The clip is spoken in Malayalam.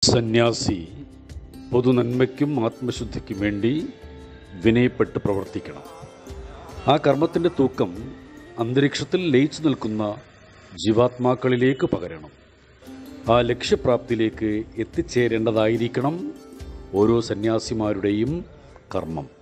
സന്യാസി പൊതുനന്മയ്ക്കും ആത്മശുദ്ധിക്കും വേണ്ടി വിനയപ്പെട്ട് പ്രവർത്തിക്കണം. ആ കർമ്മത്തിൻ്റെ തൂക്കം അന്തരീക്ഷത്തിൽ ലയിച്ചു നിൽക്കുന്ന ജീവാത്മാക്കളിലേക്ക് പകരണം. ആ ലക്ഷ്യപ്രാപ്തിയിലേക്ക് എത്തിച്ചേരേണ്ടതായിരിക്കണം ഓരോ സന്യാസിമാരുടെയും കർമ്മം.